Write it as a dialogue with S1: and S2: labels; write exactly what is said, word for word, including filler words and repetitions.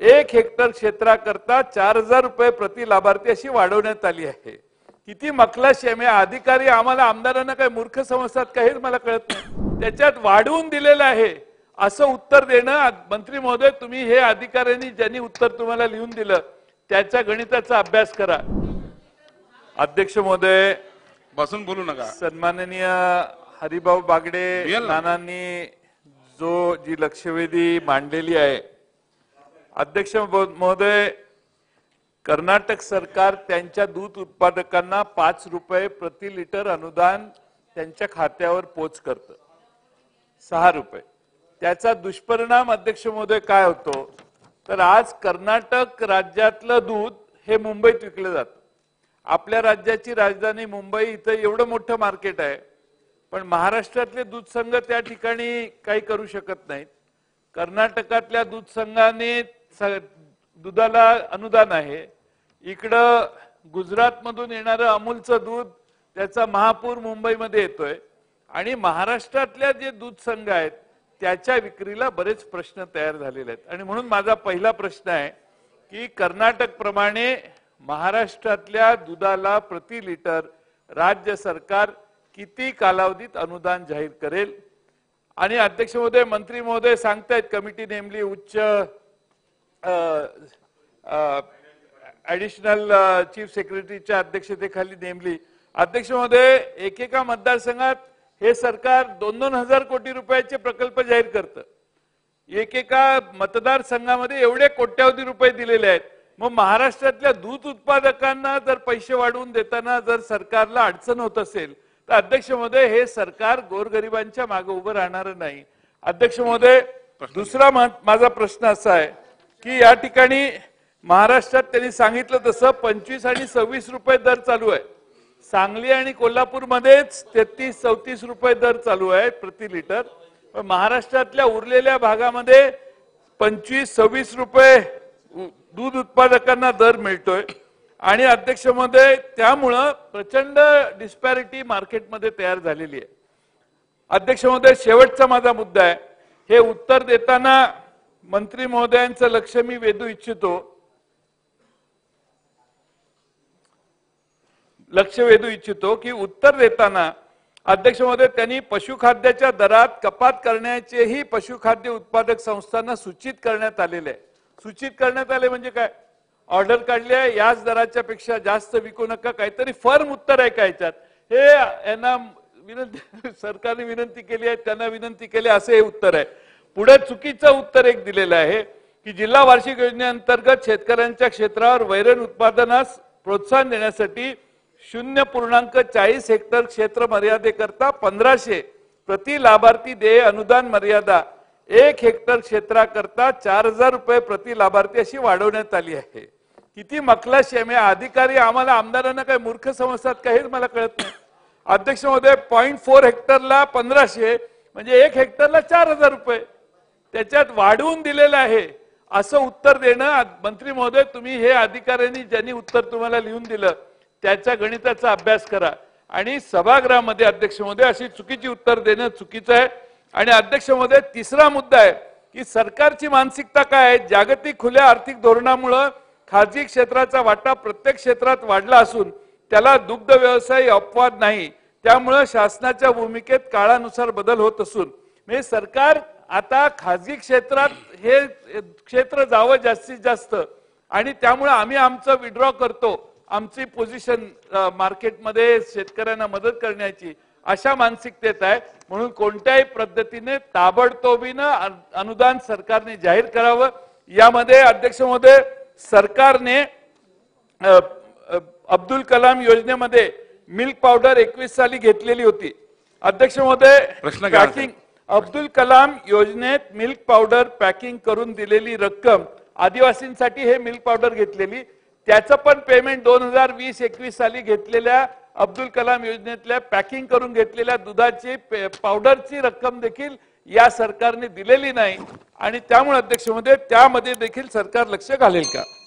S1: एक हेक्टर क्षेत्राकरता चार हजार रुपये प्रति लाभार्थी अशी वाढवण्यात आली आहे। किती मखलाशी आहे, अधिकारी आम्हाला आमदारांना काय मूर्ख समजतात का हेच मला कळत नाही। त्याच्यात वाढवून दिलेलं आहे असं उत्तर देणं, मंत्री महोदय तुम्ही हे अधिकाऱ्यांनी ज्यांनी उत्तर तुम्हाला लिहून दिलं त्याच्या गणिताचा अभ्यास करा। अध्यक्ष महोदय
S2: बसून बोलू नका।
S1: सन्माननीय हरिभाऊ बागडे नानांनी जो जी लक्षवेधी मांडलेली आहे, अध्यक्ष महोदय कर्नाटक सरकार त्यांच्या दूध उत्पादकांना पाच रुपये प्रति लिटर अनुदान त्यांच्या खात्यावर पोच करतं, सहा रुपये। त्याचा दुष्परिणाम अध्यक्ष महोदय काय होतो, तर आज कर्नाटक राज्यातलं दूध हे मुंबईत विकलं जातं। आपल्या राज्याची राजधानी मुंबई, इथं एवढं मोठं मार्केट आहे, पण महाराष्ट्रातले दूध संघ त्या ठिकाणी काही करू शकत नाहीत। कर्नाटकातल्या दूध संघाने दुधाला अनुदान आहे, इकडं गुजरात मधून येणारं अमूलचं दूध त्याचा महापूर मुंबईमध्ये येतोय, आणि महाराष्ट्रातल्या जे दूध संघ आहेत त्याच्या विक्रीला बरेच प्रश्न तयार झालेले आहेत। आणि म्हणून माझा पहिला प्रश्न आहे की कर्नाटक प्रमाणे महाराष्ट्रातल्या दुधाला प्रति लिटर राज्य सरकार किती कालावधीत अनुदान जाहीर करेल। आणि अध्यक्ष महोदय मंत्री महोदय सांगतायत कमिटी नेमली, उच्च ऍडिशनल चीफ सेक्रेटरीच्या अध्यक्षतेखाली नेमली। अध्यक्ष महोदय एकेका मतदारसंघात हे सरकार दोन दोन हजार कोटी रुपयाचे प्रकल्प जाहीर करतं, एकेका मतदारसंघामध्ये एवढे कोट्यावधी रुपये दिलेले आहेत। मग महाराष्ट्रातल्या दूध उत्पादकांना जर पैसे वाढवून देताना जर सरकारला अडचण होत असेल तर अध्यक्ष महोदय हे सरकार गोरगरिबांच्या मागे उभं राहणार नाही। अध्यक्ष महोदय दुसरा माझा प्रश्न असा आहे की या ठिकाणी महाराष्ट्रात त्यांनी सांगितलं तसं पंचवीस आणि सव्वीस रुपये दर चालू आहे, सांगली आणि कोल्हापूर मध्येच तेहतीस चौतीस रुपये दर चालू आहे प्रति लिटर, पण महाराष्ट्रातल्या उरलेल्या भागामध्ये पंचवीस सव्वीस रुपये दूध उत्पादकांना दर मिळतोय। आणि अध्यक्ष महोदय त्यामुळं प्रचंड डिस्पॅरिटी मार्केटमध्ये तयार झालेली आहे। अध्यक्ष महोदय शेवटचा माझा मुद्दा आहे, हे उत्तर देताना मंत्री महोदयांचं लक्ष मी वेधू इच्छितो लक्ष वेधू इच्छितो की उत्तर देताना अध्यक्ष महोदय त्यांनी पशुखाद्याच्या दरात कपात करण्याचेही पशुखाद्य उत्पादक संस्थांना सूचित करण्यात आलेले आहे। सूचित करण्यात आले म्हणजे काय, ऑर्डर काढली आहे याच दराच्या पेक्षा जास्त विकू नका, काहीतरी फर्म उत्तर आहे का याच्यात? हे यांना विनंती सरकारने विनंती केली आहे, त्यांना विनंती केली असे हे उत्तर आहे। पुढे चुकीचं उत्तर एक दिलेलं आहे की जिल्हा वार्षिक योजनेअंतर्गत शेतकऱ्यांच्या क्षेत्रावर वैरण उत्पादनास प्रोत्साहन देण्यासाठी शून्य पूर्णांक चाळीस हेक्टर क्षेत्र मर्यादेकरता पंधराशे प्रति लाभार्थी देय अनुदान मर्यादा एक हेक्टर क्षेत्राकरता चार हजार रुपये प्रति लाभार्थी अशी वाढवण्यात आली आहे। किती मखलाशी आहे, अधिकारी आम्हाला आमदारांना काय मूर्ख समजतात का हेच मला कळत नाही। अध्यक्ष महोदय पॉईंट फोर हेक्टरला पंधराशे म्हणजे एक हेक्टरला चार हजार रुपये त्याच्यात वाढवून दिलेलं आहे असं उत्तर देणं, मंत्री महोदय तुम्ही हे अधिकाऱ्यांनी ज्यांनी उत्तर तुम्हाला लिहून दिलं त्याच्या गणिताचा अभ्यास करा। आणि सभागृहामध्ये अध्यक्ष महोदय अशी चुकीची उत्तर देणं चुकीचं आहे। आणि अध्यक्ष महोदय तिसरा मुद्दा आहे की सरकारची मानसिकता काय आहे, जागतिक खुल्या आर्थिक धोरणामुळे खाजगी क्षेत्राचा वाटा प्रत्येक क्षेत्रात वाढला असून त्याला दुग्ध व्यवसाय अपवाद नाही, त्यामुळे शासनाच्या भूमिकेत काळानुसार बदल होत असून म्हणजे सरकार आता खाजगी क्षेत्रात हे क्षेत्र जावं जास्तीत जास्त, आणि त्यामुळे आम्ही आमचं विड्रॉ करतो, आमची पोझिशन मार्केटमध्ये शेतकऱ्यांना मदत करण्याची अशा मानसिकतेत आहे। म्हणून कोणत्याही पद्धतीने ताबडतोबीनं अनुदान सरकारने जाहीर करावं। यामध्ये अध्यक्ष महोदय सरकारने अब्दुल कलाम योजनेमध्ये मिल्क पावडर एकवीस साली घेतलेली होती। अध्यक्ष महोदय पॅकिंग अब्दुल कलाम योजनेत मिल्क पावडर पॅकिंग करून दिलेली रक्कम आदिवासींसाठी हे मिल्क पावडर घेतलेली, त्याचं पण पेमेंट दोन हजार वीस एकवीस साली घेतलेल्या अब्दुल कलाम योजनेतल्या पॅकिंग करून घेतलेल्या दुधाची पावडरची रक्कम देखील या सरकारने दिलेली नाही। आणि त्यामुळे अध्यक्ष महोदय त्यामध्ये देखील सरकार लक्ष घालेल का?